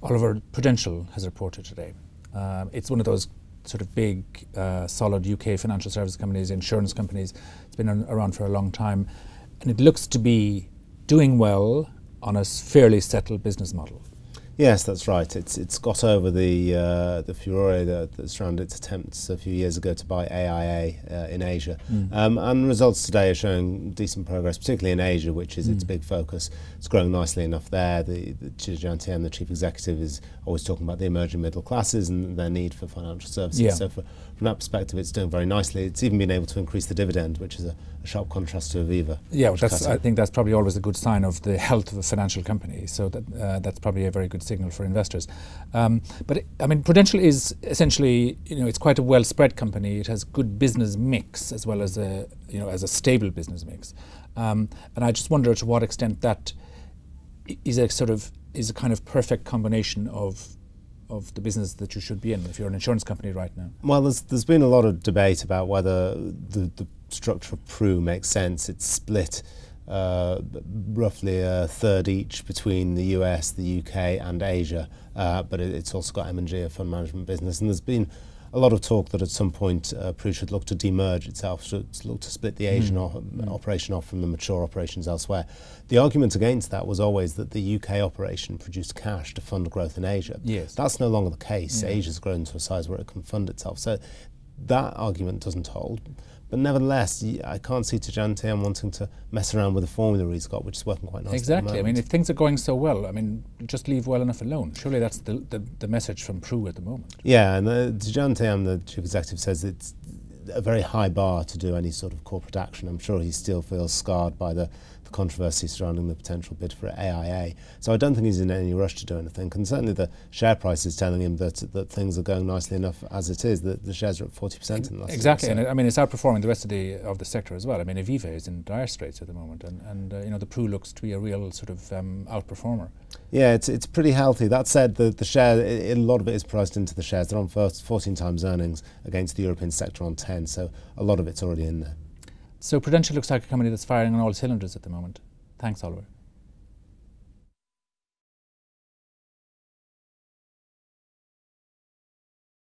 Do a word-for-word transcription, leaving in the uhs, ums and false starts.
Oliver, Prudential has reported today. Um, it's one of those sort of big, uh, solid U K financial services companies, insurance companies. It's been on, around for a long time, and it looks to be doing well on a fairly settled business model. Yes, that's right. It's it's got over the uh, the furore that, that surrounded its attempts a few years ago to buy A I A uh, in Asia, mm. um, and results today are showing decent progress, particularly in Asia, which is mm. its big focus. It's growing nicely enough there. The, the Tidjane Thiam, the chief executive, is always talking about the emerging middle classes and their need for financial services. Yeah. So for, from that perspective, it's doing very nicely. It's even been able to increase the dividend, which is a, a sharp contrast to Aviva. Yeah, well, that's, I think that's probably always a good sign of the health of a financial company. So that uh, that's probably a very good signal for investors. Um, but it, I mean, Prudential is essentially, you know, it's quite a well-spread company. It has good business mix as well as a, you know, as a stable business mix. Um, and I just wonder to what extent that is a sort of is a kind of perfect combination of of the business that you should be in if you're an insurance company right now. Well, there's there's been a lot of debate about whether the, the structure of Pru makes sense. It's split uh, roughly a third each between the U S, the U K and Asia, uh, but it, it's also got M and G, a fund management business, and there's been a lot of talk that at some point uh, Pru should look to demerge itself, should look to split the Asian mm. op operation off from the mature operations elsewhere. The argument against that was always that the U K operation produced cash to fund growth in Asia. Yes. That's no longer the case. Yeah. Asia's grown to a size where it can fund itself. So that argument doesn't hold. But nevertheless, I can't see Tidjane Thiam wanting to mess around with the formula he's got, which is working quite nicely. Exactly. I mean, if things are going so well, I mean, just leave well enough alone. Surely that's the the, the message from Pru at the moment. Yeah, and uh, Tidjane Thiam, the chief executive, says it's a very high bar to do any sort of corporate action. I'm sure he still feels scarred by the, the controversy surrounding the potential bid for A I A. So I don't think he's in any rush to do anything. And certainly the share price is telling him that that things are going nicely enough as it is. That the shares are at forty percent in the last Exactly, year, so. and I mean it's outperforming the rest of the of the sector as well. I mean Aviva is in dire straits at the moment, and and uh, you know the Pru looks to be a real sort of um, outperformer. Yeah, it's it's pretty healthy. That said, the the share, it, a lot of it is priced into the shares. They're on first fourteen times earnings against the European sector on ten, so a lot of it's already in there. So Prudential looks like a company that's firing on all cylinders at the moment. Thanks, Oliver.